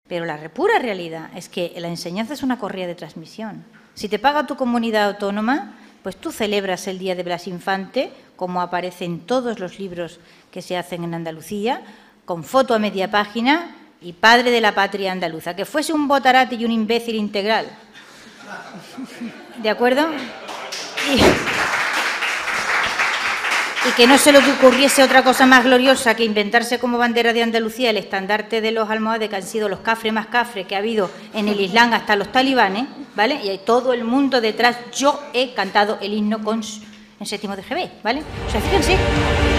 Pero la pura realidad es que la enseñanza es una correa de transmisión. Si te paga tu comunidad autónoma, pues tú celebras el Día de Blas Infante, como aparece en todos los libros que se hacen en Andalucía, con foto a media página y padre de la patria andaluza. Que fuese un botarate y un imbécil integral. ¿De acuerdo? Y que no se le ocurriese otra cosa más gloriosa que inventarse como bandera de Andalucía el estandarte de los almohades, que han sido los cafres más cafres que ha habido en el Islam hasta los talibanes, ¿vale? Y hay todo el mundo detrás. Yo he cantado el himno en séptimo de GB, ¿vale? O sea, fíjense.